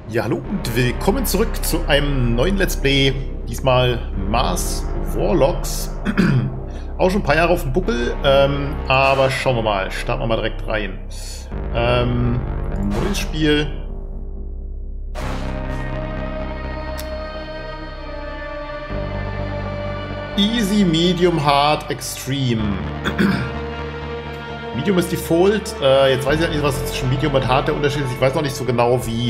Ja, hallo und willkommen zurück zu einem neuen Let's Play. Diesmal Mars Warlocks. Auch schon ein paar Jahre auf dem Buckel, aber schauen wir mal. Starten wir mal direkt rein. Neues Spiel. Easy, Medium, Hard, Extreme. Medium ist Default. Jetzt weiß ich ja nicht, was zwischen Medium und Hard der Unterschied ist. Ich weiß noch nicht so genau, wie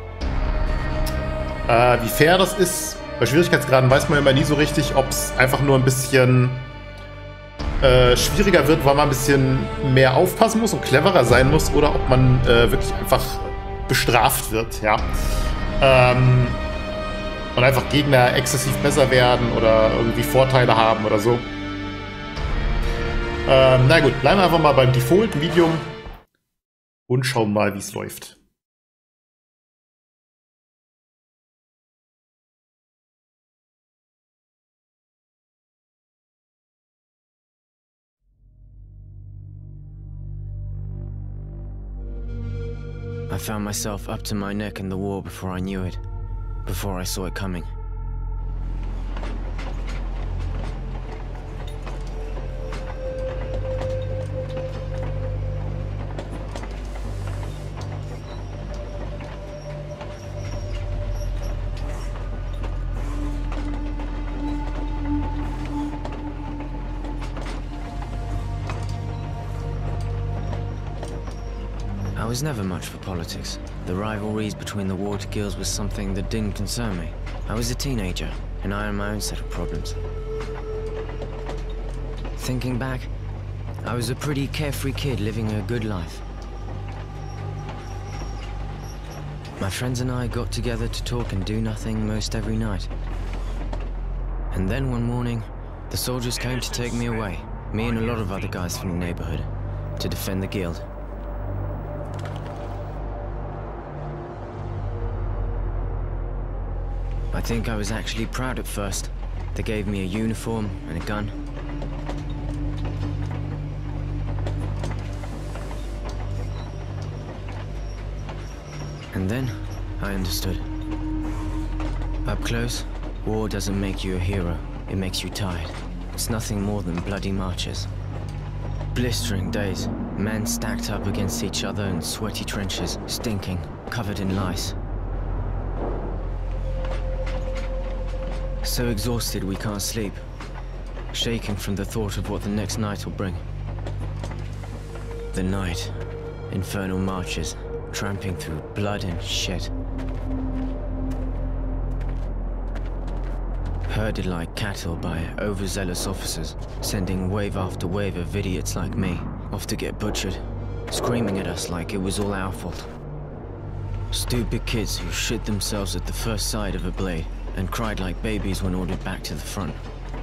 fair das ist. Bei Schwierigkeitsgraden weiß man immer nie so richtig, ob es einfach nur ein bisschen schwieriger wird, weil man ein bisschen mehr aufpassen muss und cleverer sein muss, oder ob man wirklich einfach bestraft wird, ja. Und einfach Gegner exzessiv besser werden oder irgendwie Vorteile haben oder so. Na gut, bleiben wir einfach mal beim Default Medium und schauen mal, wie es läuft. I found myself up to my neck in the war before I knew it, before I saw it coming. I was never much for politics. The rivalries between the war guilds was something that didn't concern me. I was a teenager, and I had my own set of problems. Thinking back, I was a pretty carefree kid living a good life. My friends and I got together to talk and do nothing most every night. And then one morning, the soldiers came to take me away, me and a lot of other guys from the neighborhood, to defend the guild. I think I was actually proud at first. They gave me a uniform and a gun. And then, I understood. Up close, war doesn't make you a hero. It makes you tired. It's nothing more than bloody marches. Blistering days, men stacked up against each other in sweaty trenches, stinking, covered in lice. So exhausted we can't sleep, shaking from the thought of what the next night will bring. The night, infernal marches, tramping through blood and shit. Herded like cattle by overzealous officers, sending wave after wave of idiots like me off to get butchered, screaming at us like it was all our fault. Stupid kids who shit themselves at the first sight of a blade and cried like babies when ordered back to the front.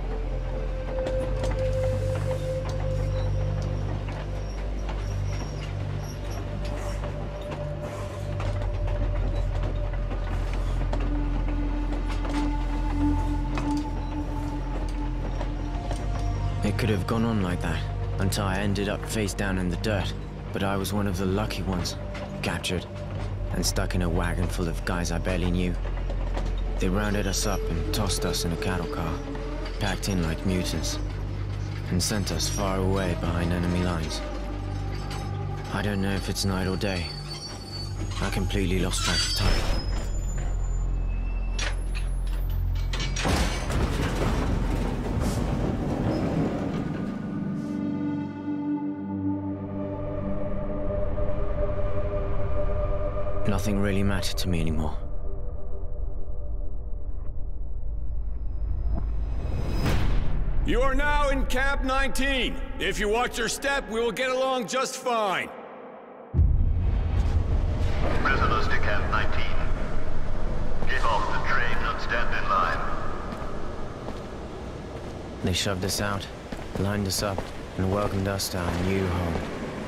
It could have gone on like that until I ended up face down in the dirt, but I was one of the lucky ones, captured and stuck in a wagon full of guys I barely knew. They rounded us up and tossed us in a cattle car, packed in like mutants, and sent us far away behind enemy lines. I don't know if it's night or day. I completely lost track of time. Nothing really mattered to me anymore. You are now in Camp 19. If you watch your step, we will get along just fine. Prisoners to Camp 19. Get off the train and stand in line. They shoved us out, lined us up, and welcomed us to our new home.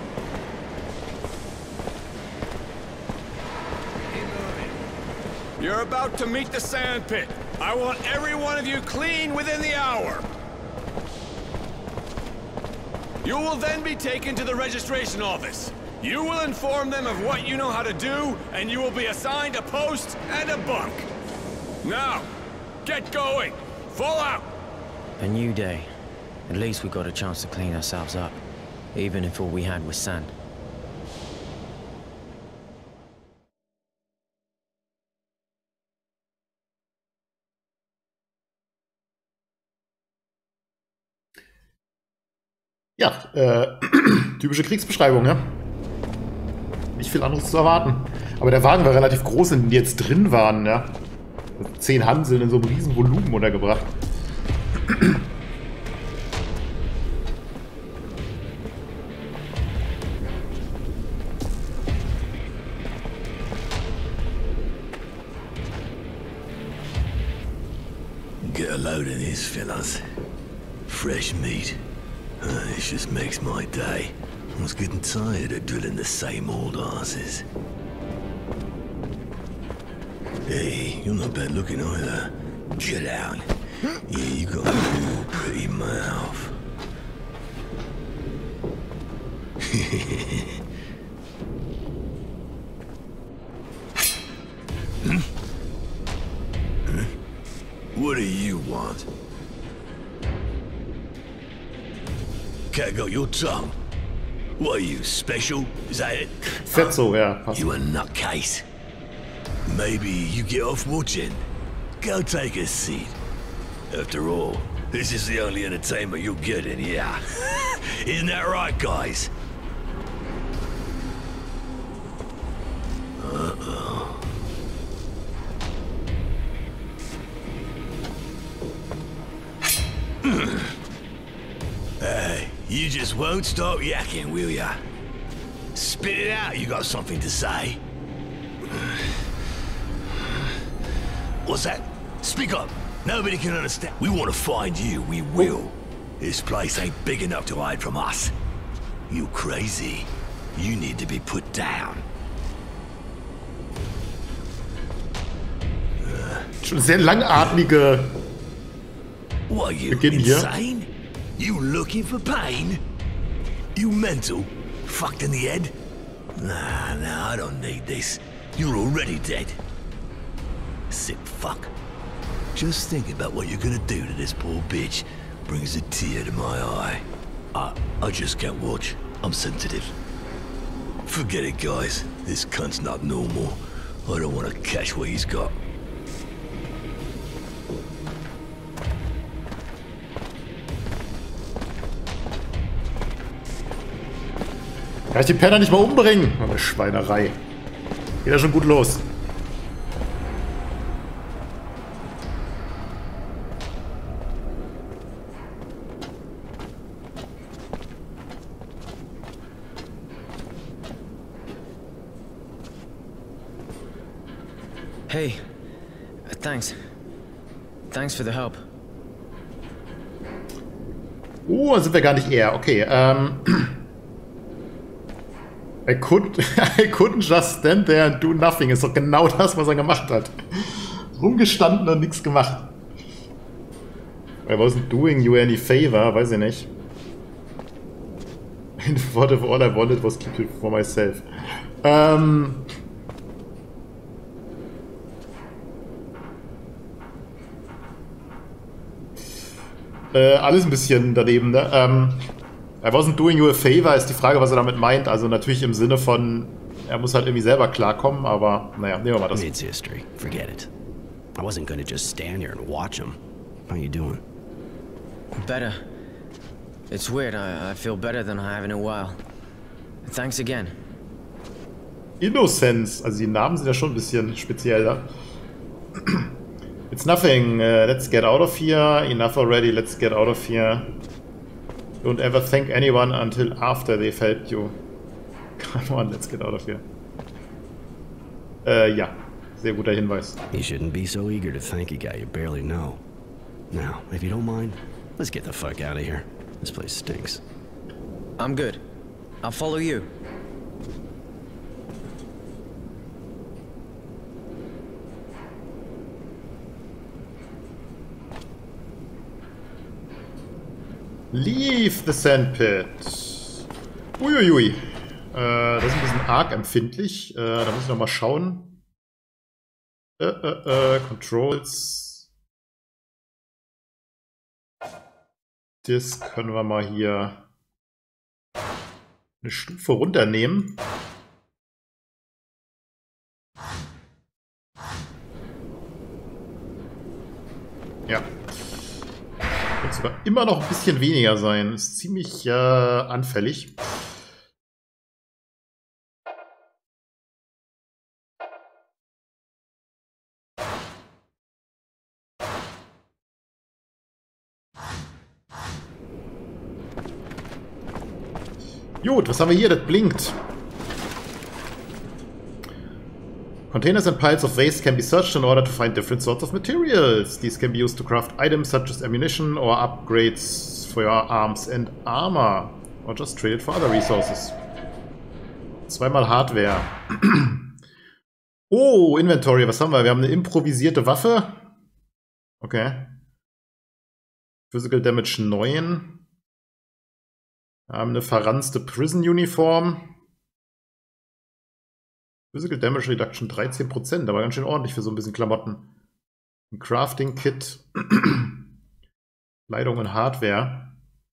You're about to meet the sand pit. I want every one of you clean within the hour. You will then be taken to the registration office. You will inform them of what you know how to do, and you will be assigned a post and a bunk. Now, get going. Fall out. A new day. At least we got a chance to clean ourselves up, even if all we had was sand. Ja, typische Kriegsbeschreibung, ne? Nicht viel anderes zu erwarten. Aber der Wagen war relativ groß, in dem die jetzt drin waren, ja. 10 Hanseln in so einem riesen Volumen untergebracht. Get a load of these fellas. Fresh meat. This just makes my day. I was getting tired of drilling the same old asses. Hey, you're not bad looking either. Get out. Yeah, you got a real pretty mouth. What do you want? Cat got your tongue. What are you, special? Is that it? Fetzo, ja, passt. You a nutcase. Maybe you get off watching. Go take a seat. After all, this is the only entertainment you'll get in here. Isn't that right, guys? You just won't stop yakking, will ya? Spit it out, you got something to say. What's that? Speak up. Nobody can understand. We want to find you, we will. This place ain't big enough to hide from us. You crazy. You need to be put down. Schon sehr langatmige What are you, Beginn hier. insane? You looking for pain? You mental? Fucked in the head? Nah, I don't need this. You're already dead. Sick fuck. Just thinking about what you're gonna do to this poor bitch brings a tear to my eye. I just can't watch. I'm sensitive. Forget it, guys. This cunt's not normal. I don't want to catch what he's got. Kann ich den Penner nicht mal umbringen? Oh, eine Schweinerei. Geht ja schon gut los. Hey, thanks. Thanks for the help. Sind wir gar nicht eher. Okay, I couldn't just stand there and do nothing. Ist doch genau das, was er gemacht hat. Rumgestanden und nichts gemacht. I wasn't doing you any favor, weiß ich nicht. What if all I wanted was keep it for myself. Alles ein bisschen daneben, ne? I wasn't doing you a favor ist die Frage, was er damit meint. Also natürlich im Sinne von, er muss halt irgendwie selber klarkommen, aber naja, nehmen wir mal das. It's history. Forget it. I wasn't gonna just stand here and watch him. How you doing? Better. It's weird, I feel better than I have in a while. Thanks again. Innocence, also die Namen sind ja schon ein bisschen speziell da. It's nothing, let's get out of here. Enough already, let's get out of here. Don't ever thank anyone until after they've helped you. Come on, let's get out of here. Ja, sehr guter Hinweis. You shouldn't be so eager to thank a guy you barely know. Now, if you don't mind, let's get the fuck out of here. This place stinks. I'm good. I'll follow you. Leave the sandpit. Uiuiui. Das ist ein bisschen arg empfindlich. Da muss ich noch mal schauen. Controls. Das können wir mal hier eine Stufe runternehmen. Ja. Wird sogar immer noch ein bisschen weniger sein. Ist ziemlich anfällig. Gut, was haben wir hier? Das blinkt. Containers and piles of waste can be searched in order to find different sorts of materials. These can be used to craft items such as ammunition or upgrades for your arms and armor. Or just trade it for other resources. Zweimal Hardware. Oh, Inventory, was haben wir? Wir haben eine improvisierte Waffe. Okay. Physical Damage 9. Wir haben eine verranzte Prison-Uniform. Physical Damage Reduction 13%, aber ganz schön ordentlich für so ein bisschen Klamotten. Ein Crafting-Kit. Kleidung und Hardware.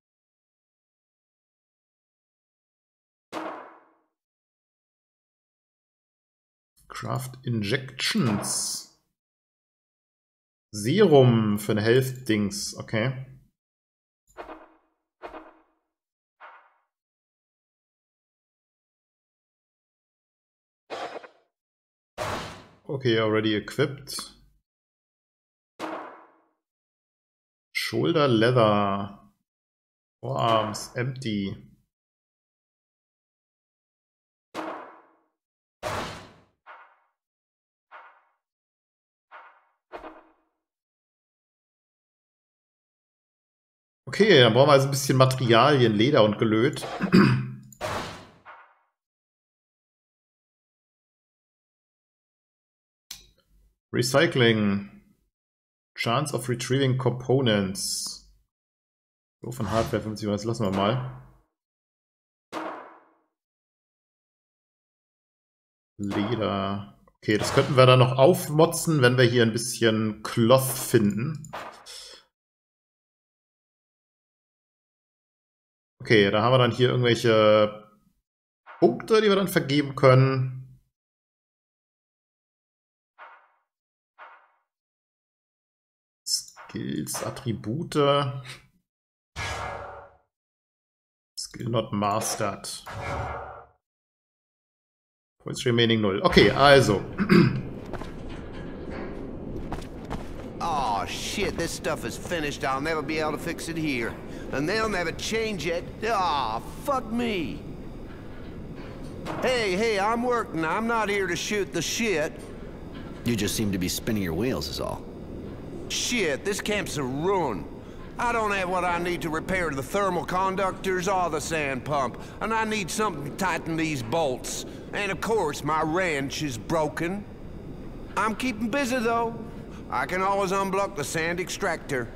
Craft Injections. Serum für ein Health-Dings, okay. Okay, already equipped. Shoulder Leather. Forearms empty. Okay, dann brauchen wir also ein bisschen Materialien, Leder und Gelöt. Recycling. Chance of retrieving components. So von Hardware 50, das lassen wir mal. Leder. Okay, das könnten wir dann noch aufmotzen, wenn wir hier ein bisschen Cloth finden. Okay, da haben wir dann hier irgendwelche Punkte, die wir dann vergeben können. Skills, Attribute. Skill not mastered. Points remaining 0. Okay, also. Oh shit, this stuff is finished. I'll never be able to fix it here. And they'll never change it. Ah, fuck me. Hey, I'm working. I'm not here to shoot the shit. You just seem to be spinning your wheels is all. Shit, this camp's a ruin. I don't have what I need to repair the thermal conductors or the sand pump, and I need something to tighten these bolts. And of course, my wrench is broken. I'm keeping busy though. I can always unblock the sand extractor.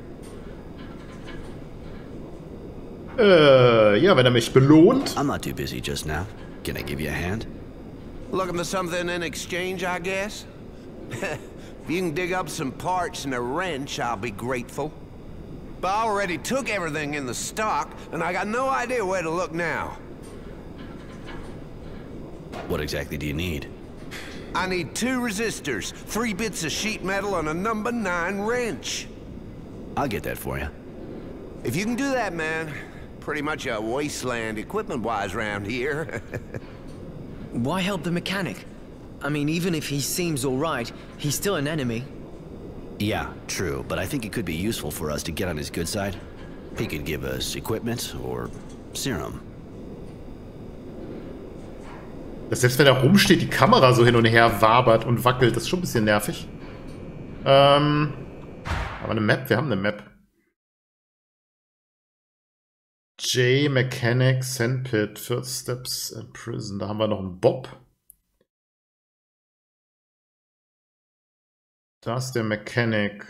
Ja, wenn mich belohnt. I'm not too busy just now. Can I give you a hand? Looking for something in exchange, I guess? If you can dig up some parts and a wrench, I'll be grateful. But I already took everything in the stock, and I got no idea where to look now. What exactly do you need? I need 2 resistors, 3 bits of sheet metal, and a number 9 wrench. I'll get that for you. If you can do that, man, pretty much a wasteland equipment-wise around here. Why help the mechanic? I mean, even if he seems alright, he's still an enemy. Yeah, true, but I think it could be useful for us to get on his good side. He could give us equipment or serum. Dass selbst wenn er rumsteht, die Kamera so hin und her wabert und wackelt, das ist schon ein bisschen nervig. Aber eine Map, wir haben eine Map. J, Mechanic, Sandpit, First Steps and Prison. Da haben wir noch einen Bob. Da ist der Mechanic.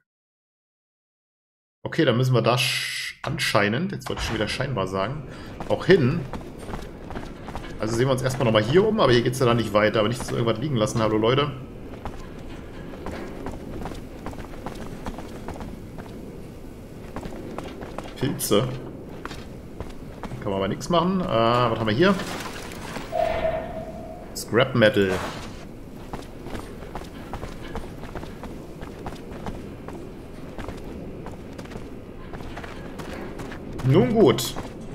Okay, dann müssen wir da anscheinend, jetzt wollte ich schon wieder scheinbar sagen, auch hin. Also sehen wir uns erstmal nochmal hier um, aber hier geht es ja dann nicht weiter. Aber nicht, dass wir irgendwas liegen lassen. Hallo Leute. Pilze. Kann man aber nichts machen. Was haben wir hier? Scrap Metal. Nun gut.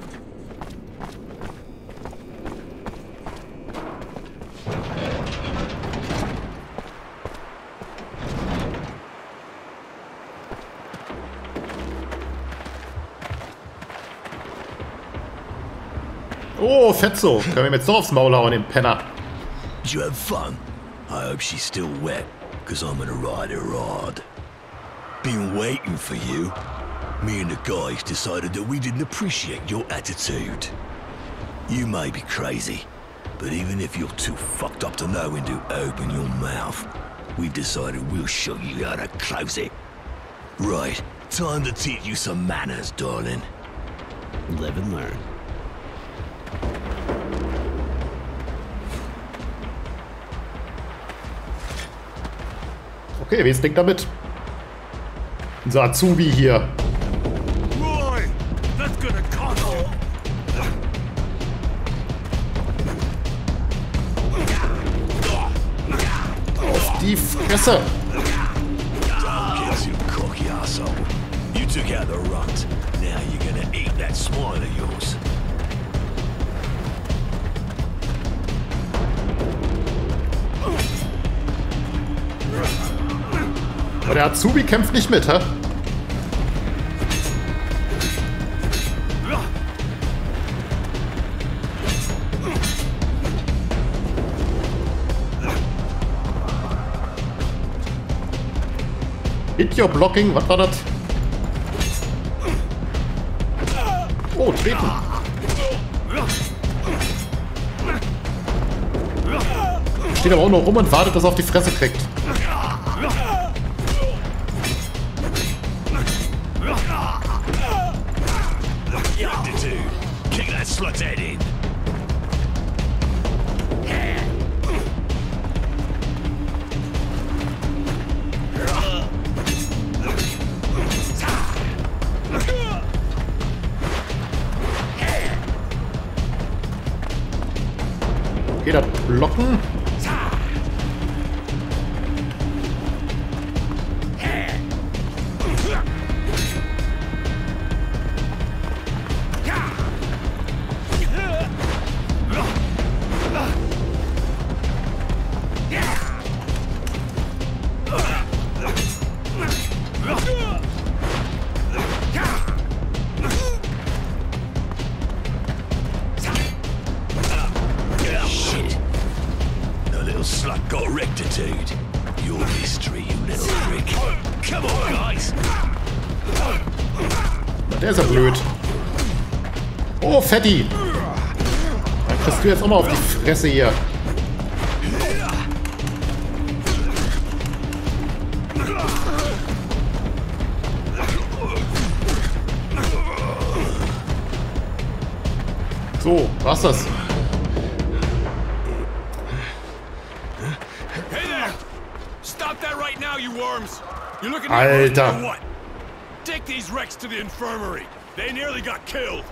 Oh, Fetzo. Können wir ihm jetzt doch aufs Maul hauen, den Penner. Did you have fun? I hope she's still wet, because I'm gonna ride her hard. Been waiting for you. Me and the guys decided that we didn't appreciate your attitude. You may be crazy, but even if you're too fucked up to know when to open your mouth, we've decided we'll show you how to close it. Right, time to teach you some manners, darling. Live and learn. Okay, wie ist das damit? Unser Azubi hier. Roy, that's gonna cost you. Auf die Fresse! Don't get too cocky, asshole. You took out the runt. Now you're gonna eat that smile of yours. Aber der Azubi kämpft nicht mit, hä? Hit your blocking, was war das? Oh, treten. Steht aber auch noch rum und wartet, dass er auf die Fresse kriegt. Kick that slut's head in. Okay, das Blocken. Shit. The little slut got rectitude. Your history, you little prick. Come on, guys. Der ist ja blöd. Oh, Fetti. Dann kriegst du jetzt auch mal auf die Fresse hier. So, was das? Hey there! Stop that right now, you worms! You're looking Alter. at what? Take these wrecks to the infirmary. They nearly got killed.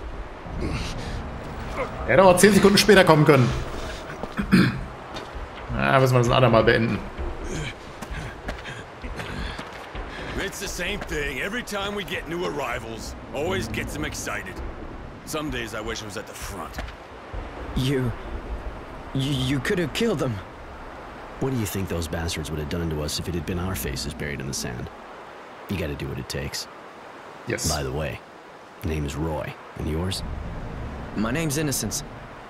Er hätte auch 10 Sekunden später kommen können. Müssen wir das ein andermal beenden. It's the same thing. Every time we get new arrivals, always gets them excited. Some days I wish I was at the front. You could have killed them. What do you think those bastards would have done to us if it had been our faces buried in the sand? You gotta do what it takes. Yes. By the way, name is Roy. And yours? My name's Innocence.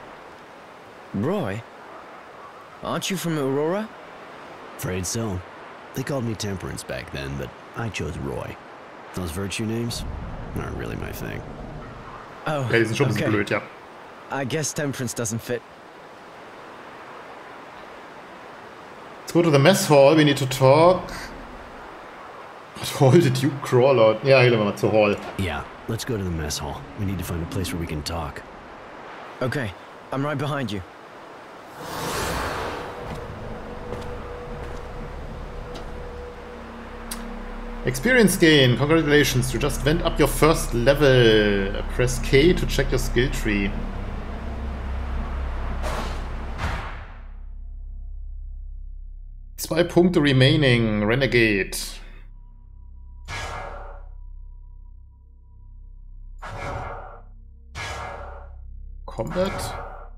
Roy? Aren't you from Aurora? Afraid so. They called me Temperance back then, but I chose Roy. Those virtue names aren't really my thing. Oh, Ja, die sind schon ein bisschen blöd, ja. I guess Temperance doesn't fit. Let's go to the mess hall. We need to talk. Hall the Duke Crawler. Ja, gehen wir mal zur Hall. Yeah, let's go to the mess hall. We need to find a place where we can talk. Okay, I'm right behind you. Experience gain. Congratulations. You just went up your first level. Press K to check your skill tree. Zwei Punkte remaining. Renegade. Combat.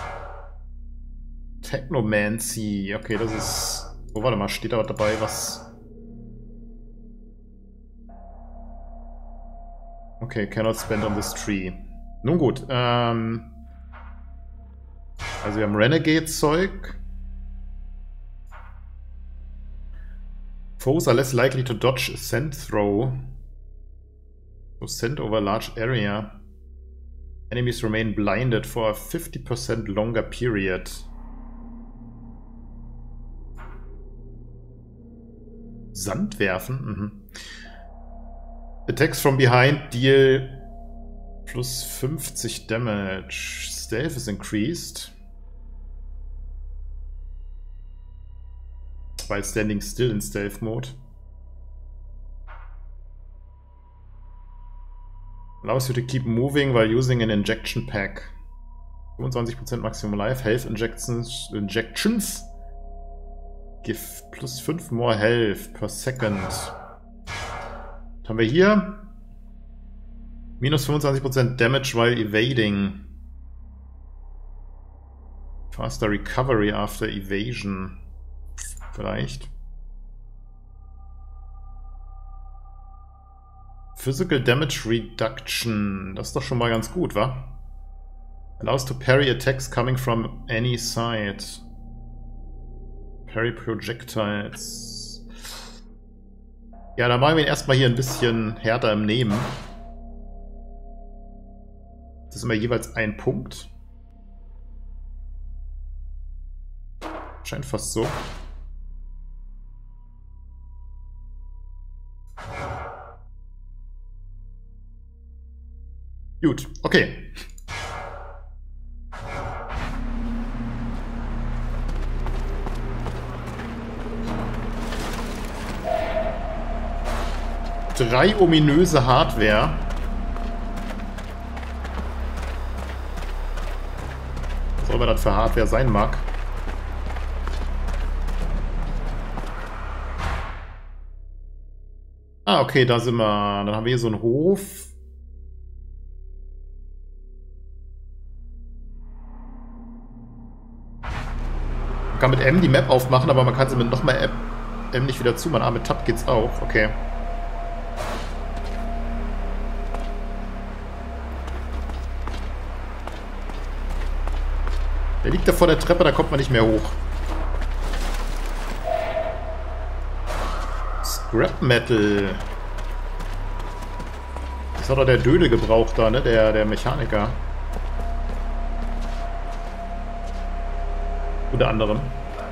Technomancy. Okay, das ist... Oh, warte mal. Steht da was dabei, was... Okay, cannot spend on this tree. Nun gut, also wir haben Renegade-Zeug. Foes are less likely to dodge a scent throw. So scent over a large area. Enemies remain blinded for a 50% longer period. Sand werfen? Mhm. Attacks from behind deal plus 50 damage. Stealth is increased. While standing still in stealth mode. Allows you to keep moving while using an injection pack. 25% maximum life. Health injections. Give plus 5 more health per second. Was haben wir hier? Minus 25% Damage while evading. Faster recovery after evasion. Vielleicht. Physical Damage Reduction. Das ist doch schon mal ganz gut, wa? Allows to parry attacks coming from any side. Parry projectiles. Ja, dann machen wir ihn erstmal hier ein bisschen härter im Nehmen. Das ist immer jeweils ein Punkt. Scheint fast so. Gut, okay. Drei ominöse Hardware. Was auch immer das für Hardware sein mag. Ah, okay, da sind wir. Dann haben wir hier so einen Hof. Man kann mit M die Map aufmachen, aber man kann sie mit nochmal M nicht wieder zumachen. Ah, mit Tab geht's auch. Okay. Der liegt da vor der Treppe, da kommt man nicht mehr hoch. Scrap Metal. Das hat doch der Dödel gebraucht da, ne? Der Mechaniker. Unter anderem.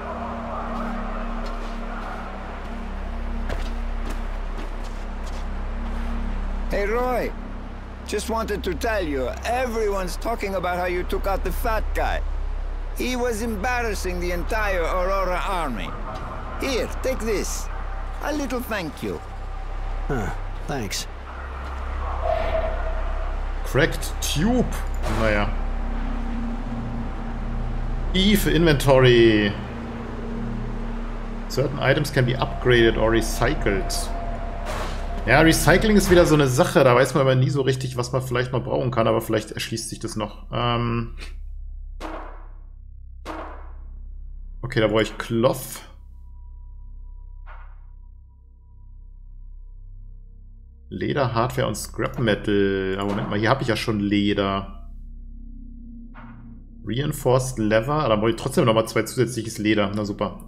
Hey Roy, just wanted to tell you, everyone's talking about how you took out the fat guy. He was embarrassing the entire Aurora army. Here, take this. A little thank you. Huh, thanks. Cracked Tube. Naja. E für Inventory. Certain items can be upgraded or recycled. Ja, Recycling ist wieder so eine Sache. Da weiß man aber nie so richtig, was man vielleicht noch brauchen kann. Aber vielleicht erschließt sich das noch. Okay, da brauche ich Cloth. Leder, Hardware und Scrap Metal. Aber Moment mal, hier habe ich ja schon Leder. Reinforced Leather. Da brauche ich trotzdem nochmal 2 zusätzliches Leder. Na super.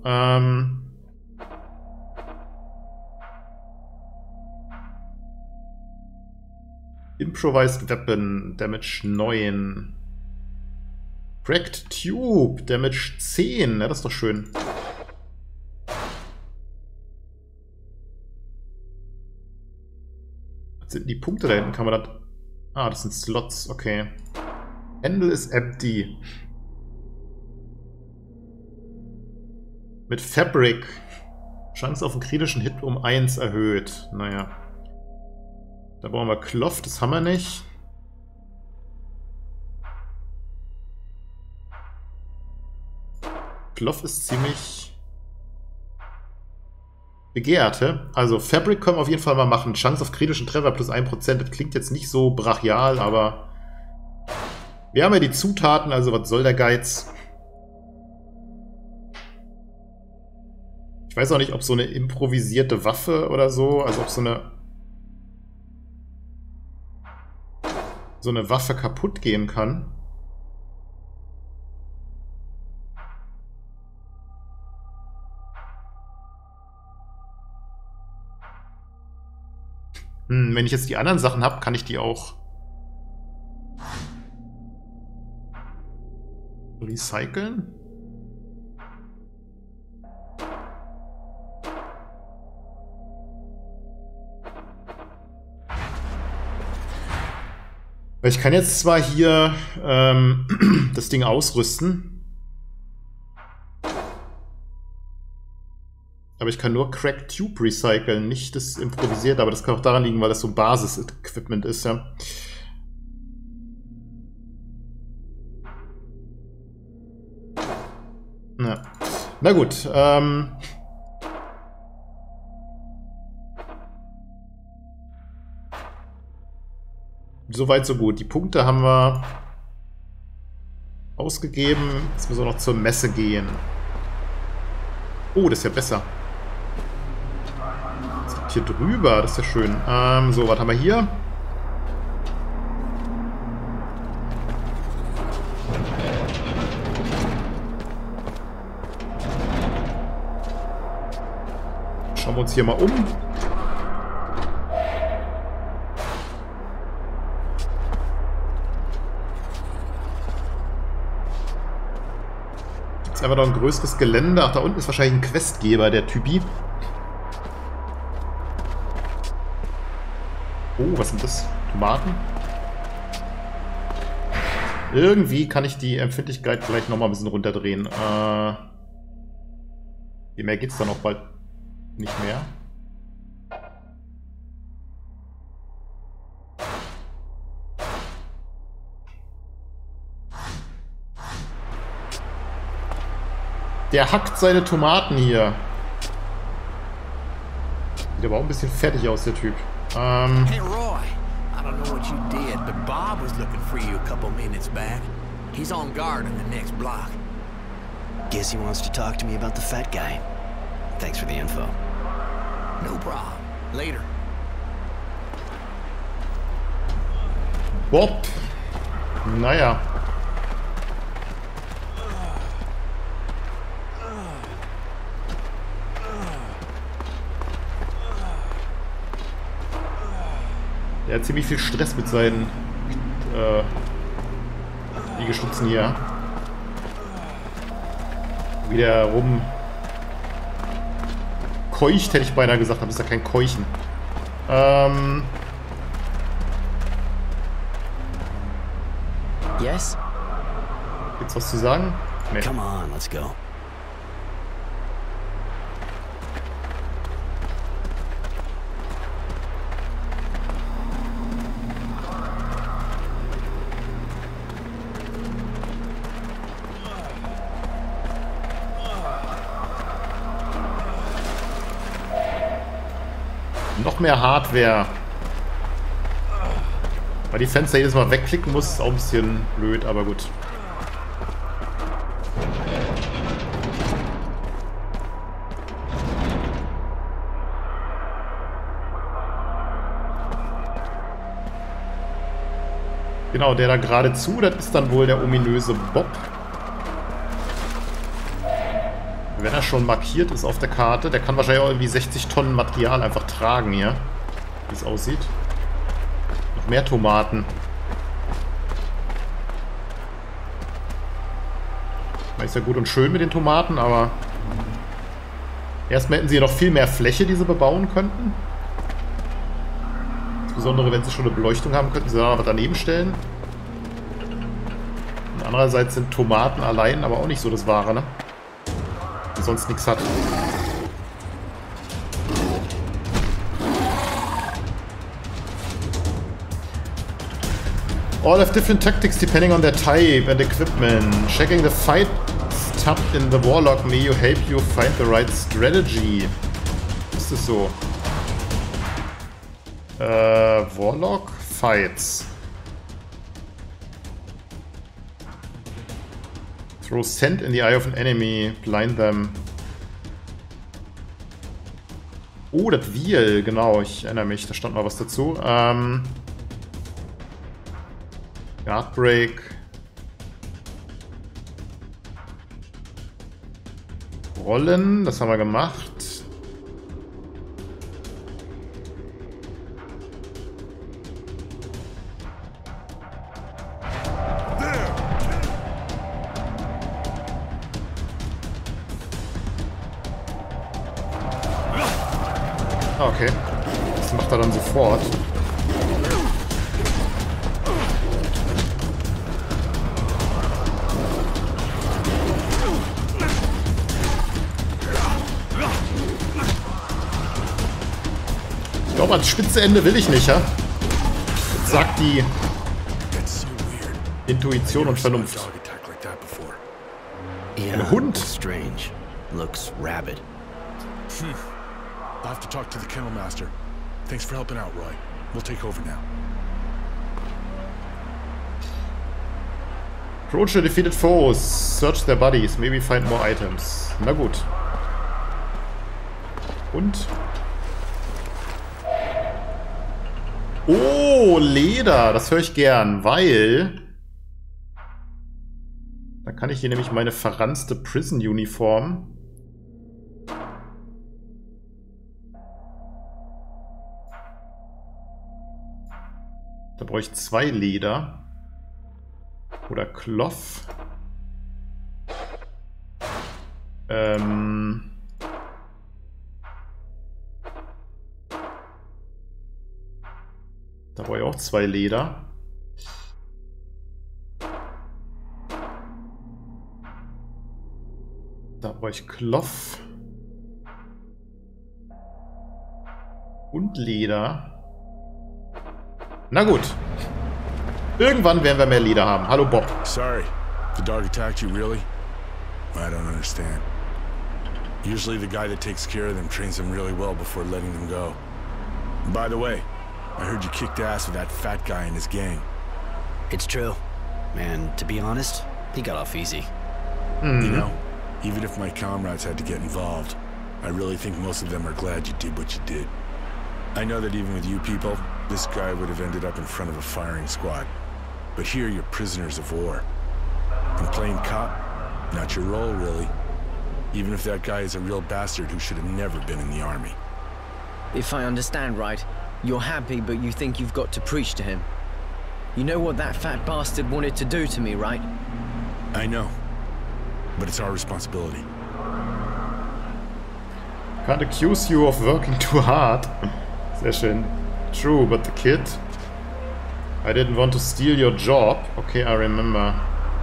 Improvised Weapon. Damage 9. Cracked Tube. Damage 10. Ja, das ist doch schön. Was sind die Punkte da hinten? Kann man das... Ah, das sind Slots. Okay. Handle is empty. Mit Fabric. Chance auf einen kritischen Hit um 1 erhöht. Naja. Da brauchen wir Cloth, das haben wir nicht. Cloth ist ziemlich begehrt. Also Fabric können wir auf jeden Fall mal machen. Chance auf kritischen Treffer plus 1%. Das klingt jetzt nicht so brachial, aber wir haben ja die Zutaten, also was soll der Geiz? Ich weiß auch nicht, ob so eine improvisierte Waffe oder so, also ob so eine Waffe kaputt gehen kann. Wenn ich jetzt die anderen Sachen habe, kann ich die auch recyceln. Ich kann jetzt zwar hier das Ding ausrüsten, aber ich kann nur Cracked Tube recyceln, nicht das improvisiert, aber das kann auch daran liegen, weil das so ein Basis-Equipment ist, ja. Na gut, soweit so gut. Die Punkte haben wir ausgegeben. Jetzt müssen wir noch zur Messe gehen. Oh, das ist ja besser. Das liegt hier drüber, das ist ja schön. So, was haben wir hier? Schauen wir uns hier mal um. Jetzt einfach noch ein größeres Gelände. Ach, da unten ist wahrscheinlich ein Questgeber, der Typi. Oh, was sind das? Tomaten? Irgendwie kann ich die Empfindlichkeit vielleicht nochmal ein bisschen runterdrehen. Viel mehr geht's dann auch bald nicht mehr. Der hackt seine Tomaten hier. Sieht aber auch ein bisschen fertig aus, der Typ. Hey Roy, I don't know what you did, but Bob was looking for you a couple minutes back. He's on guard in the next block. Guess he wants to talk to me about the fat guy. Thanks for the info. No problem. Later. Bob. Naja. Der hat ziemlich viel Stress mit seinen Liegestützen hier. Wie der rum keucht, hätte ich beinahe gesagt, aber ist ja kein Keuchen. Yes? Gibt's was zu sagen? Nee. Come on, let's go. Noch mehr Hardware. Weil die Fenster jedes Mal wegklicken muss, ist auch ein bisschen blöd, aber gut. Genau, der da geradezu, das ist dann wohl der ominöse Bob. Wenn er schon markiert ist auf der Karte, der kann wahrscheinlich auch irgendwie 60 Tonnen Material einfach tragen hier. Wie es aussieht. Noch mehr Tomaten. Ist ja gut und schön mit den Tomaten, aber erstmal hätten sie ja noch viel mehr Fläche, die sie bebauen könnten. Insbesondere wenn sie schon eine Beleuchtung haben, könnten sie da noch was daneben stellen. Und andererseits sind Tomaten allein aber auch nicht so das Wahre, ne? Die sonst nichts hat. All have different tactics depending on their type and equipment. Checking the fight tab in the Warlock may help you find the right strategy. Ist das so? Warlock Fights. Throw scent in the eye of an enemy. Blind them. Oh, das Wheel, genau, ich erinnere mich, da stand mal was dazu. Guard Break. Rollen, das haben wir gemacht. Okay, das macht er dann sofort. Ich glaube, ans spitze Ende will ich nicht, ja? Das sagt die Intuition und Vernunft. Ein Hund. Strange. Looks rabid. I'll have to talk to the Kennel Master. Thanks for helping out, Roy. We'll take over now. Approach the defeated foes. Search their bodies. Maybe find more items. Na gut. Und? Oh, Leder. Das höre ich gern, weil... Da kann ich hier nämlich meine verranzte Prison-Uniform... Da brauche ich 2 Leder. Oder Cloth. Da brauche ich auch 2 Leder. Da brauche ich Cloth. Und Leder. Na gut. Irgendwann werden wir mehr Leder haben. Hallo Bob. Sorry. The dog attacked you, really? I don't understand. Usually the guy that takes care of them trains them really well before letting them go. And by the way, I heard you kicked ass with that fat guy and his gang. It's true. And to be honest, he got off easy. You know, even if my comrades had to get involved, I really think most of them are glad you did what you did. I know that even with you people, this guy would have ended up in front of a firing squad. But here you're prisoners of war. And playing cop, not your role, really. Even if that guy is a real bastard who should have never been in the army. If I understand right, you're happy but you think you've got to preach to him. You know what that fat bastard wanted to do to me, right? I know. But it's our responsibility. Can't accuse you of working too hard. Sehr schön. True, but the kid... I didn't want to steal your job. Okay, I remember.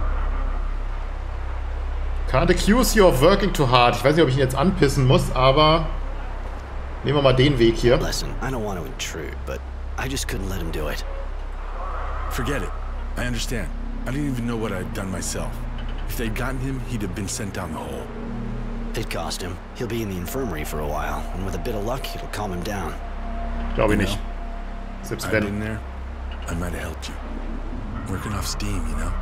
Can't accuse you of working too hard. Ich weiß nicht, ob ich ihn jetzt anpissen muss, aber... Nehmen wir mal den Weg hier. Listen, I don't want to intrude, but I just couldn't let him do it. Forget it. I understand. I didn't even know what I'd done myself. If they'd gotten him, he'd have been sent down the hole. It cost him. He'll be in the infirmary for a while, and with a bit of luck, it'll calm him down. Glaube ich nicht. Selbst I've been wenn. there, I might have helped you. Working off steam, you know?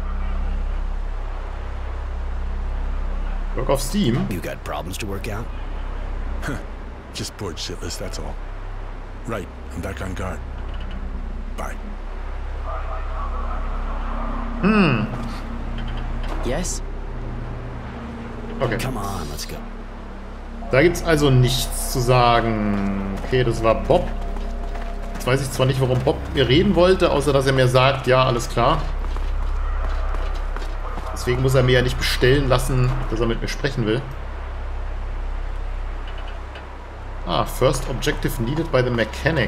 Work off steam? You got problems to work out? Just bored shitless, that's all. Right, I'm back on guard. Bye. Yes? Okay. Come on, let's go. Da gibt's also nichts zu sagen. Okay, das war Bob. Jetzt weiß ich zwar nicht, warum Bob mir reden wollte, außer dass er mir sagt, ja, alles klar. Deswegen muss er mir ja nicht bestellen lassen, dass er mit mir sprechen will. Ah, first objective needed by the mechanic.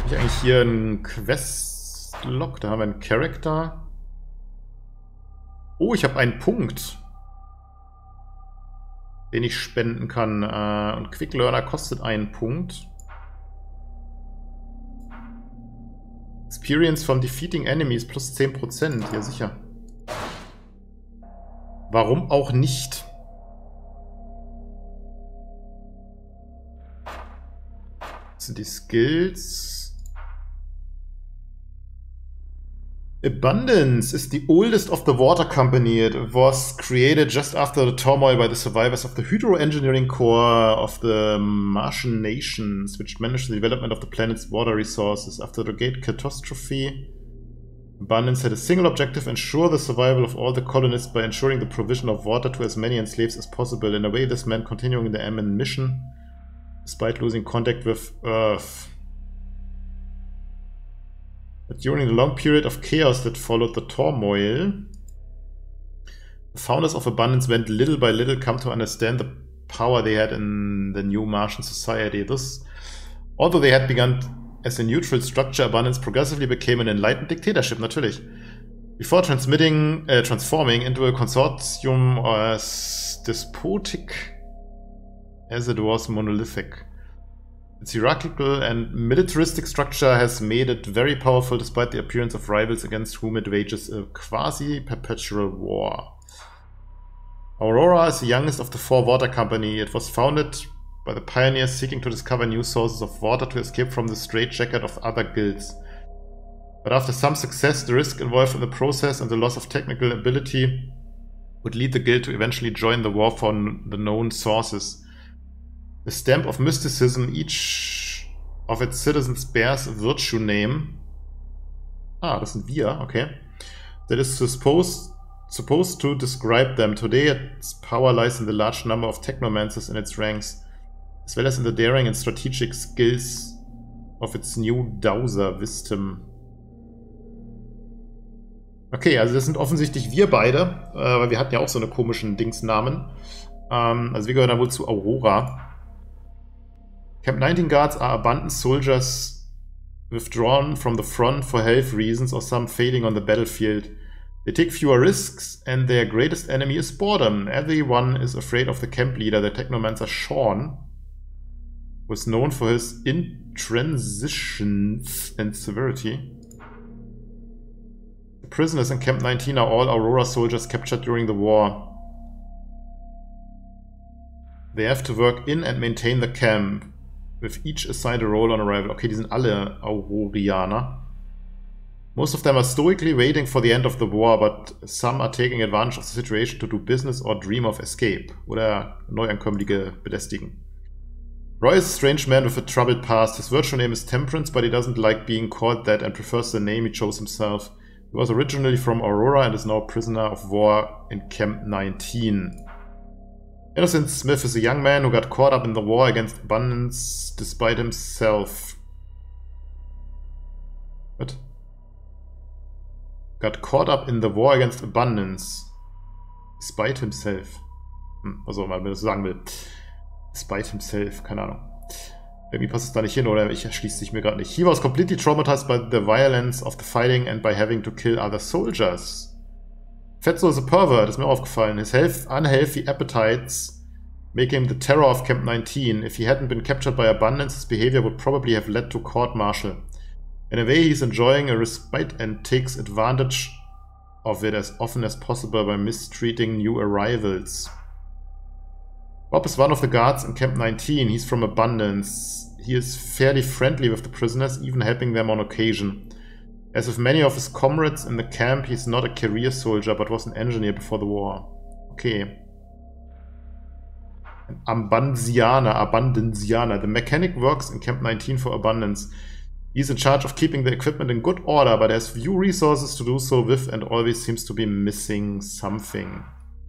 Habe ich eigentlich hier einen Quest-Log? Da haben wir einen Character. Oh, ich habe einen Punkt, den ich spenden kann. Und Quick Learner kostet einen Punkt. Experience from defeating enemies plus 10%. Ja, sicher. Warum auch nicht? Das sind die Skills. Abundance is the oldest of the water company. It was created just after the turmoil by the survivors of the Hydro Engineering Corps of the Martian nations, which managed the development of the planet's water resources. After the Great Catastrophe, Abundance had a single objective: ensure the survival of all the colonists by ensuring the provision of water to as many enslaved as possible. In a way, this meant continuing the Ammon mission, despite losing contact with Earth. But during the long period of chaos that followed the turmoil, the founders of Abundance went little by little come to understand the power they had in the new Martian society. Thus, although they had begun as a neutral structure, Abundance progressively became an enlightened dictatorship, natürlich. Before transforming into a consortium as despotic as it was monolithic. Its hierarchical and militaristic structure has made it very powerful despite the appearance of rivals against whom it wages a quasi-perpetual war. Aurora is the youngest of the four water company. It was founded by the pioneers seeking to discover new sources of water to escape from the straitjacket of other guilds. But after some success, the risk involved in the process and the loss of technical ability would lead the guild to eventually join the war for the known sources. The stamp of mysticism each of its citizens bears a virtue name. Ah, das sind wir, okay. That is supposed to describe them. Today its power lies in the large number of technomancers in its ranks, as well as in the daring and strategic skills of its new Dowser Wisdom. Okay, also das sind offensichtlich wir beide, weil wir hatten ja auch so eine komischen Dingsnamen. Also wir gehören dann wohl zu Aurora. Camp 19 guards are abundant soldiers withdrawn from the front for health reasons or some failing on the battlefield. They take fewer risks, and their greatest enemy is boredom. Everyone is afraid of the camp leader, the technomancer Sean, who is known for his intransitions and severity. The prisoners in Camp 19 are all Aurora soldiers captured during the war. They have to work in and maintain the camp, with each assigned a role on arrival. Okay, die sind alle Aurorianer. Most of them are stoically waiting for the end of the war, but some are taking advantage of the situation to do business or dream of escape. Oder Neuankömmlinge belästigen. Roy is a strange man with a troubled past. His virtual name is Temperance, but he doesn't like being called that and prefers the name he chose himself. He was originally from Aurora and is now a prisoner of war in Camp 19. Innocent Smith is a young man who got caught up in the war against Abundance despite himself. What? Got caught up in the war against Abundance despite himself. Was auch immer, wenn man das sagen will. Despite himself, keine Ahnung. Irgendwie passt es da nicht hin, oder ich erschließt sich mir gerade nicht. He was completely traumatized by the violence of the fighting and by having to kill other soldiers. Fetzo is a pervert, ist mir aufgefallen. His unhealthy appetites make him the terror of Camp 19. If he hadn't been captured by Abundance, his behavior would probably have led to court-martial. In a way, he's enjoying a respite and takes advantage of it as often as possible by mistreating new arrivals. Bob is one of the guards in Camp 19. He's from Abundance. He is fairly friendly with the prisoners, even helping them on occasion. As with many of his comrades in the camp, he's not a career soldier, but was an engineer before the war. Okay. An Abundanzianer. The mechanic works in Camp 19 for Abundance. He's in charge of keeping the equipment in good order, but has few resources to do so with and always seems to be missing something.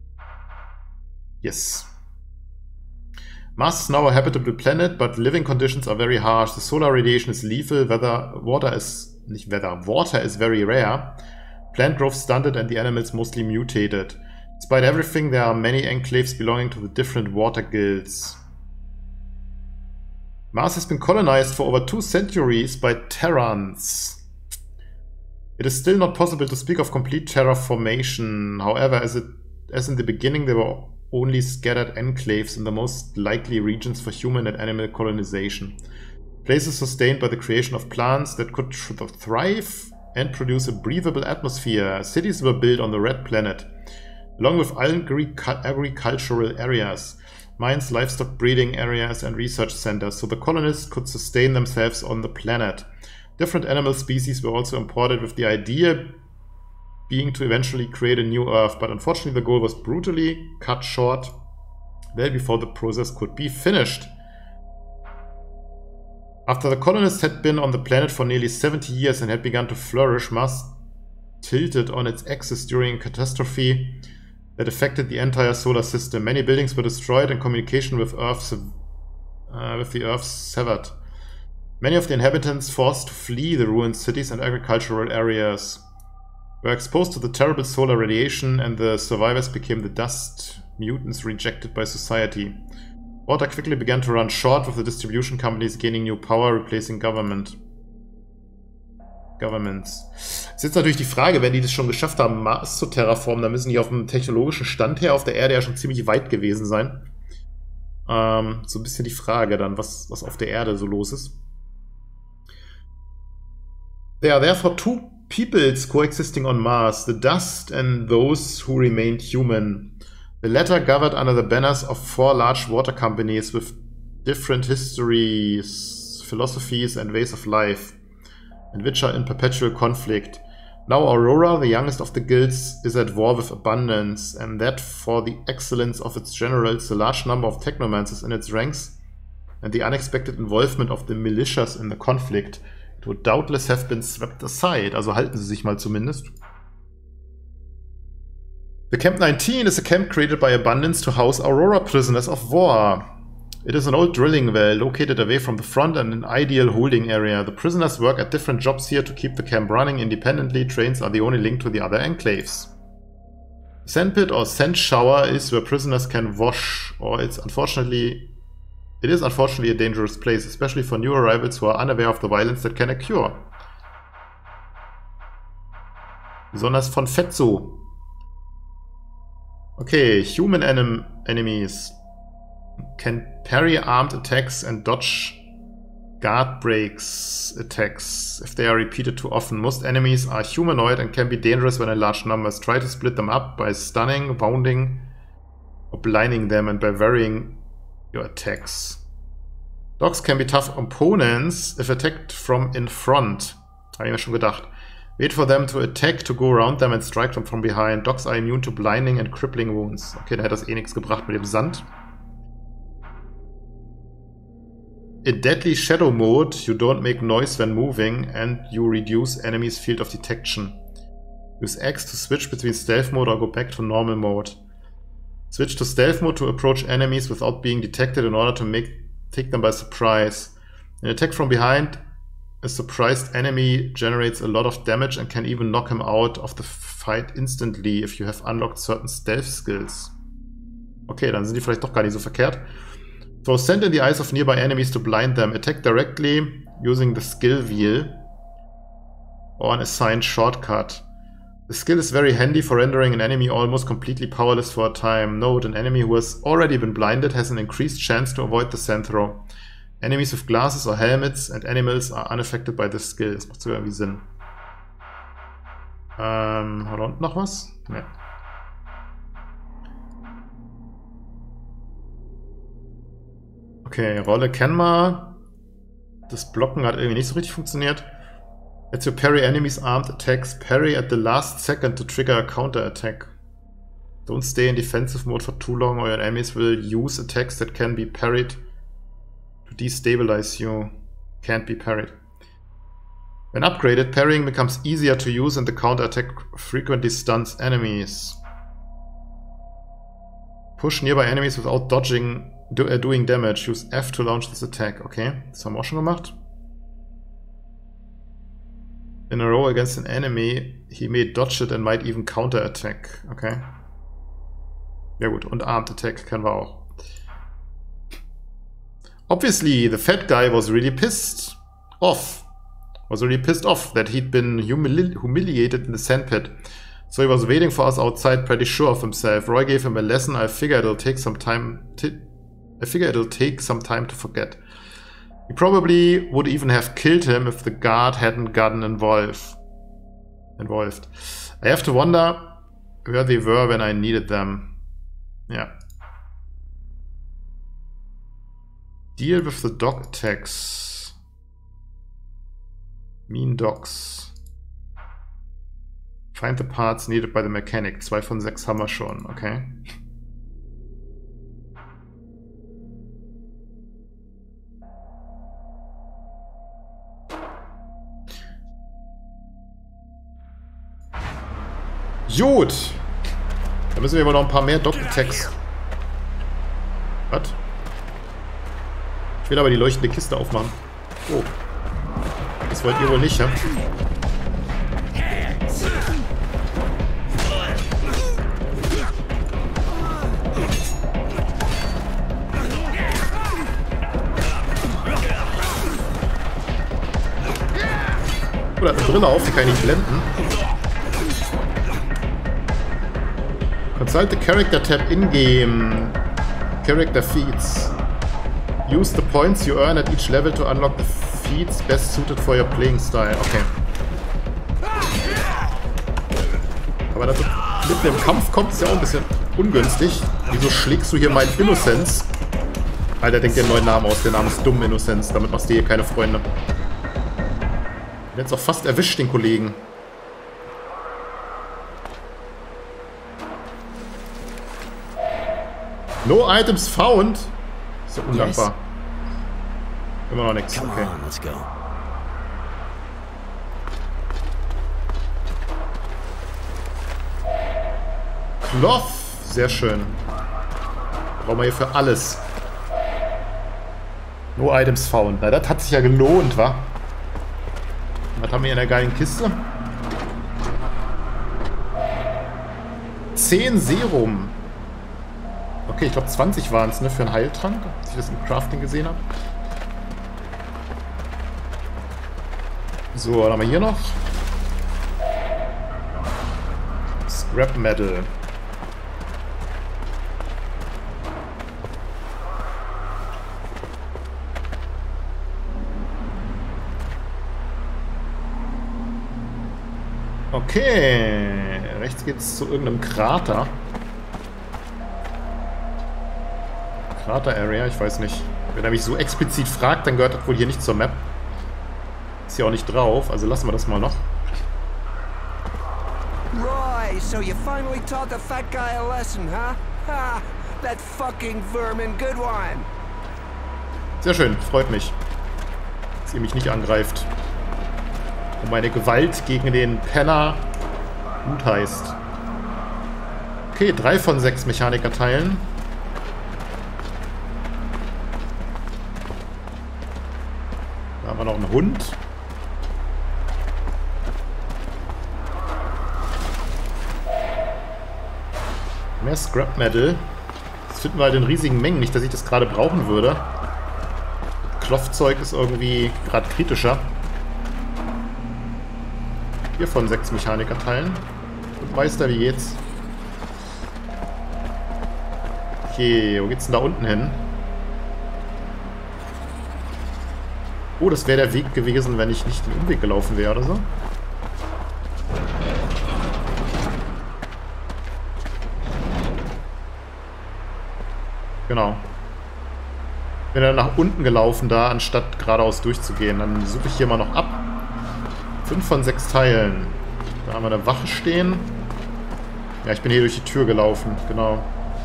Yes. Mars is now a habitable planet, but living conditions are very harsh. The solar radiation is lethal, water is very rare. Plant growth stunted and the animals mostly mutated. Despite everything, there are many enclaves belonging to the different water guilds. Mars has been colonized for over 2 centuries by Terrans. It is still not possible to speak of complete terraformation. However, as in the beginning, there were only scattered enclaves in the most likely regions for human and animal colonization. Places sustained by the creation of plants that could thrive and produce a breathable atmosphere. Cities were built on the Red Planet, along with agricultural areas, mines, livestock breeding areas, and research centers, so the colonists could sustain themselves on the planet. Different animal species were also imported, with the idea being to eventually create a new Earth, but unfortunately the goal was brutally cut short well before the process could be finished. After the colonists had been on the planet for nearly 70 years and had begun to flourish, Mars tilted on its axis during a catastrophe that affected the entire solar system. Many buildings were destroyed and communication with the Earth severed. Many of the inhabitants, forced to flee the ruined cities and agricultural areas, were exposed to the terrible solar radiation, and the survivors became the dust mutants rejected by society. Water quickly began to run short, with the distribution companies gaining new power, replacing governments. Ist jetzt natürlich die Frage, wenn die das schon geschafft haben, Mars zu terraformen, dann müssen die auf dem technologischen Stand her auf der Erde ja schon ziemlich weit gewesen sein. So ein bisschen die Frage dann, was auf der Erde so los ist. There are therefore two peoples coexisting on Mars, the dust and those who remained human. The latter governed under the banners of 4 large water companies with different histories, philosophies and ways of life, and which are in perpetual conflict. Now Aurora, the youngest of the guilds, is at war with Abundance, and that for the excellence of its generals, the large number of technomancers in its ranks, and the unexpected involvement of the militias in the conflict, it would doubtless have been swept aside. Also halten sie sich mal zumindest. The Camp 19 is a camp created by Abundance to house Aurora prisoners of war. It is an old drilling well located away from the front and an ideal holding area. The prisoners work at different jobs here to keep the camp running independently. Trains are the only link to the other enclaves. Sand pit or sand shower is where prisoners can wash, or it is unfortunately a dangerous place, especially for new arrivals who are unaware of the violence that can occur. Besonders von Fetzo. Okay, human enemies can parry armed attacks and dodge guard breaks attacks if they are repeated too often. Most enemies are humanoid and can be dangerous when in large numbers. Try to split them up by stunning, wounding, or blinding them, and by varying your attacks. Dogs can be tough opponents if attacked from in front. Habe ich mir schon gedacht. Wait for them to attack, to go around them and strike them from behind. Dogs are immune to blinding and crippling wounds. Okay, da hätte das eh nichts gebracht mit dem Sand. In Deadly Shadow Mode, you don't make noise when moving and you reduce enemies' field of detection. Use X to switch between stealth mode or go back to normal mode. Switch to stealth mode to approach enemies without being detected in order to take them by surprise. An attack from behind, a surprised enemy generates a lot of damage and can even knock him out of the fight instantly if you have unlocked certain stealth skills. Okay, dann sind die vielleicht doch gar nicht so verkehrt. Throw sand in the eyes of nearby enemies to blind them. Attack directly using the skill wheel or an assigned shortcut. The skill is very handy for rendering an enemy almost completely powerless for a time. Note, an enemy who has already been blinded has an increased chance to avoid the sand throw. Enemies with glasses or helmets and animals are unaffected by this skill. Das macht sogar irgendwie Sinn. Hat da unten noch was? Ne. Okay, Rolle kennen wir. Das Blocken hat irgendwie nicht so richtig funktioniert. Let's you parry enemies' armed attacks. Parry at the last second to trigger a counter attack. Don't stay in defensive mode for too long or your enemies will use attacks that can be parried to destabilize you. Can't be parried. When upgraded, parrying becomes easier to use and the counter attack frequently stuns enemies. Push nearby enemies without dodging, doing damage. Use F to launch this attack. Okay, das haben wir auch schon gemacht. In a row against an enemy, he may dodge it and might even counter attack. Okay. Ja gut, und Armed Attack kennen wir auch. Obviously, the fat guy was really pissed off. That he'd been humiliated in the sandpit. So he was waiting for us outside, pretty sure of himself. Roy gave him a lesson. I figure it'll take some time to forget. He probably would even have killed him if the guard hadn't gotten involved. I have to wonder where they were when I needed them. Yeah. Deal with the dog attacks. Mean dogs. Find the parts needed by the mechanic. 2 von 6 haben wir schon, okay. Gut. Da müssen wir aber noch ein paar mehr Dog-Attacks. Was? Ich will aber die leuchtende Kiste aufmachen. Oh. Das wollt ihr wohl nicht, ja? Oh, da hat eine Brille auf, die kann ich nicht blenden. Consult the character tab in-game. Character feats. Use the points you earn at each level to unlock the feats best suited for your playing style. Okay. Aber dass du mitten im Kampf kommt, ist ja auch ein bisschen ungünstig. Wieso schlägst du hier meinen Innocence? Alter, denk dir einen neuen Namen aus. Der Name ist dumm Innocence. Damit machst du hier keine Freunde. Ich hätte es auch fast erwischt, den Kollegen. No items found. Ist ja undankbar. Immer noch nichts. Okay. Cloth. Sehr schön. Brauchen wir hier für alles. No items found. Na, das hat sich ja gelohnt, wa? Was haben wir in der geilen Kiste? 10 Serum. Okay, ich glaube 20 waren es, ne, für einen Heiltrank, als ich das im Crafting gesehen habe. So, dann haben wir hier noch Scrap Metal. Okay, rechts geht's zu irgendeinem Krater. Area, ich weiß nicht. Wenn er mich so explizit fragt, dann gehört das wohl hier nicht zur Map. Ist hier auch nicht drauf, also lassen wir das mal noch. Roy, so you finally taught the fat guy a lesson, huh? Ha! That fucking vermin, good one. Sehr schön, freut mich, dass ihr mich nicht angreift. Und meine Gewalt gegen den Penner gut heißt. Okay, 3 von 6 Mechanikerteilen. Da haben wir noch einen Hund. Mehr Scrap Metal. Das finden wir halt in riesigen Mengen. Nicht, dass ich das gerade brauchen würde. Klopfzeug ist irgendwie gerade kritischer. 4 von 6 Mechanikerteilen. Und Meister, wie geht's? Okay, wo geht's denn da unten hin? Oh, das wäre der Weg gewesen, wenn ich nicht den Umweg gelaufen wäre oder so. Genau. Ich bin dann nach unten gelaufen da, anstatt geradeaus durchzugehen. Dann suche ich hier mal noch ab. 5 von 6 Teilen. Da haben wir eine Wache stehen. Ja, ich bin hier durch die Tür gelaufen, genau.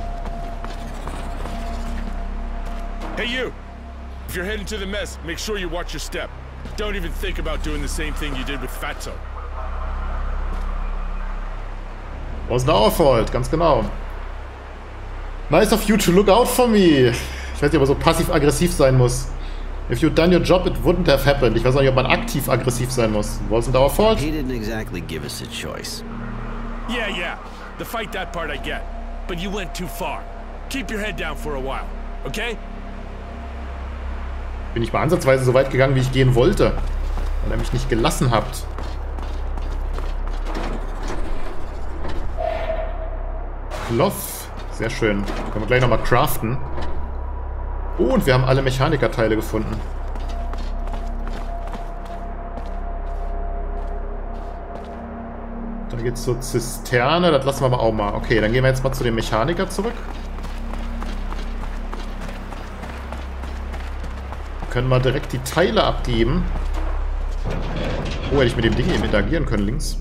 Hey you! If you're heading to the mess, make sure you watch your step. Don't even think about doing the same thing you did with Fatso. Wasn't our fault, ganz genau. Nice of you to look out for me. Ich weiß nicht, ob er so passiv-aggressiv sein muss. If you'd done your job, it wouldn't have happened. Ich weiß auch nicht, ob man aktiv aggressiv sein muss. Wasn't our fault? He didn't exactly give us a choice. Yeah. The fight, that part I get. But you went too far. Keep your head down for a while, okay? Bin ich mal ansatzweise so weit gegangen, wie ich gehen wollte. Weil ihr mich nicht gelassen habt. Cloth. Sehr schön. Können wir gleich nochmal craften. Oh, und wir haben alle Mechanikerteile gefunden. Da geht's zur Zisterne. Das lassen wir mal auch mal. Okay, dann gehen wir jetzt mal zu dem Mechaniker zurück. Können wir direkt die Teile abgeben. Oh, hätte ich mit dem Ding eben interagieren können, links.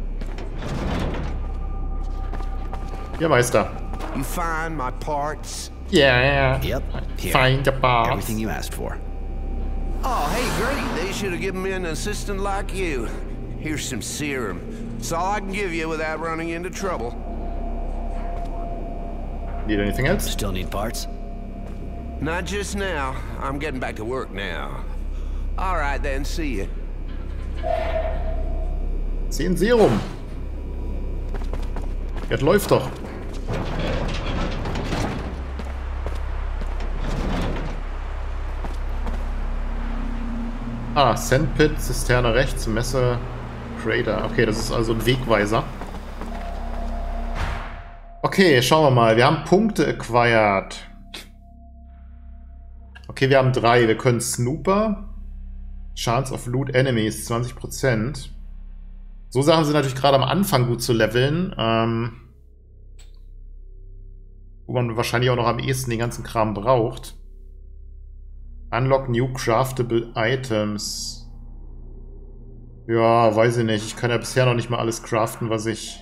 Ja, Meister. You find my parts? Yeah. Yep. Here. Find the parts. Everything you asked for. Oh, hey, great. They should have given me an assistant like you. Here's some serum. It's all I can give you without running into trouble. Need anything else? Still need parts? Not just now. I'm getting back to work now. All right, then. See you. 10 Serum. Jetzt läuft doch. Ah, Sandpit, Zisterne rechts, Messe, Crater. Okay, das ist also ein Wegweiser. Okay, schauen wir mal. Wir haben Punkte acquired. Okay, wir haben 3. Wir können Snooper. Chance of Loot Enemies, 20%. So Sachen sind natürlich gerade am Anfang gut zu leveln. Wo man wahrscheinlich auch noch am ehesten den ganzen Kram braucht. Unlock new craftable items. Ja, weiß ich nicht. Ich kann ja bisher noch nicht mal alles craften, was ich...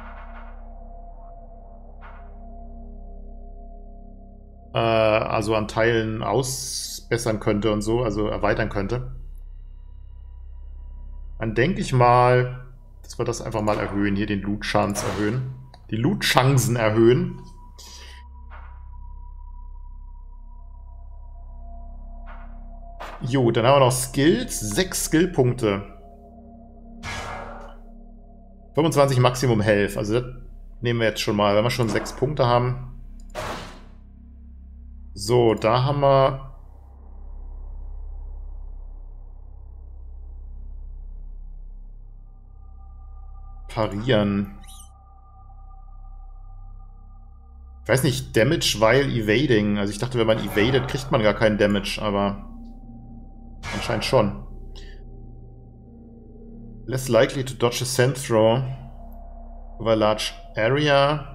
also an Teilen ausbessern könnte und so, also erweitern könnte. Dann denke ich mal, dass wir das einfach mal erhöhen. Hier den Loot-Chance erhöhen. Die Loot-Chancen erhöhen. Jo, dann haben wir noch Skills. 6 Skillpunkte. 25 Maximum Health. Also das nehmen wir jetzt schon mal, wenn wir schon 6 Punkte haben. So, da haben wir... Parieren. Ich weiß nicht, Damage while evading. Also ich dachte, wenn man evadet, kriegt man gar keinen Damage, aber... Anscheinend schon. Less likely to dodge a sand throw over large area.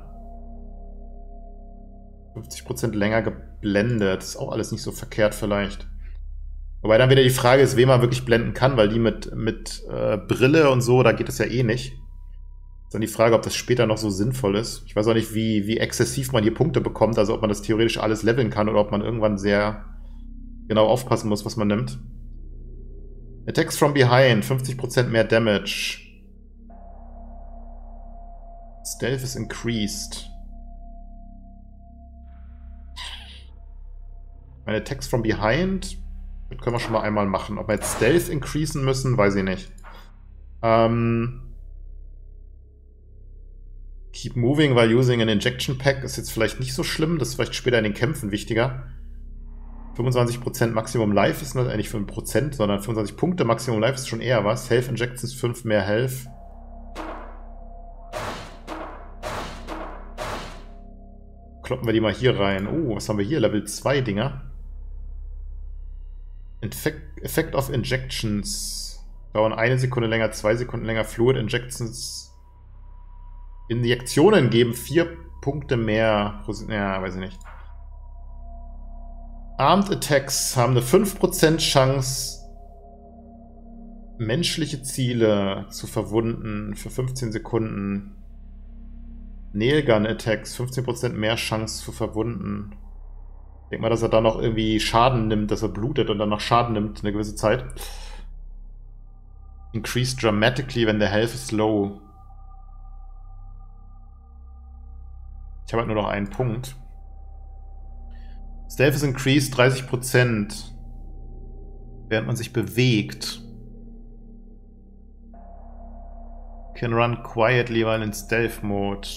50% länger geblendet. Ist auch alles nicht so verkehrt vielleicht. Wobei dann wieder die Frage ist, wen man wirklich blenden kann, weil die mit Brille und so, da geht es ja eh nicht. Ist dann die Frage, ob das später noch so sinnvoll ist. Ich weiß auch nicht, wie exzessiv man hier Punkte bekommt, also ob man das theoretisch alles leveln kann oder ob man irgendwann sehr genau aufpassen muss, was man nimmt. Attacks from behind, 50% mehr Damage. Stealth is increased. Meine Attacks from behind, das können wir schon mal einmal machen. Ob wir jetzt Stealth increasen müssen, weiß ich nicht. Keep moving while using an injection pack ist jetzt vielleicht nicht so schlimm, das ist vielleicht später in den Kämpfen wichtiger. 25% Maximum Life ist nicht eigentlich 5%, sondern 25 Punkte Maximum Life ist schon eher was. Health Injections 5 mehr Health. Kloppen wir die mal hier rein. Oh, was haben wir hier? Level 2 Dinger. Effect of Injections. Dauern 1 Sekunde länger, 2 Sekunden länger. Fluid Injections. Injektionen geben 4 Punkte mehr. Ja, weiß ich nicht. Armed Attacks haben eine 5% Chance, menschliche Ziele zu verwunden für 15 Sekunden. Nailgun Attacks, 15% mehr Chance zu verwunden. Ich denke mal, dass er da noch irgendwie Schaden nimmt, dass er blutet und dann noch Schaden nimmt eine gewisse Zeit. Increase dramatically when the health is low. Ich habe halt nur noch einen Punkt. Stealth is increased 30%, während man sich bewegt. Can run quietly while in Stealth Mode.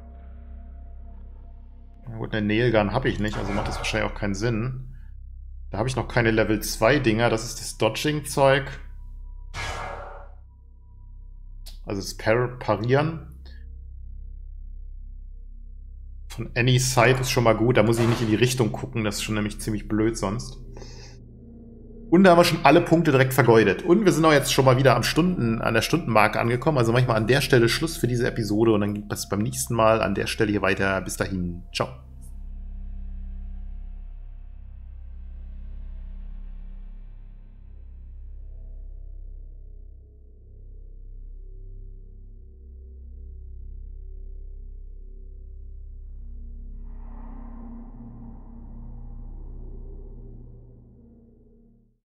Na gut, eine Nailgun habe ich nicht, also macht das wahrscheinlich auch keinen Sinn. Da habe ich noch keine Level 2 Dinger. Das ist das Dodging-Zeug. Also das Parieren. Von Any Side ist schon mal gut. Da muss ich nicht in die Richtung gucken. Das ist schon nämlich ziemlich blöd sonst. Und da haben wir schon alle Punkte direkt vergeudet. Und wir sind auch jetzt schon mal wieder an der Stundenmarke angekommen. Also manchmal an der Stelle Schluss für diese Episode. Und dann geht es beim nächsten Mal an der Stelle hier weiter. Bis dahin. Ciao.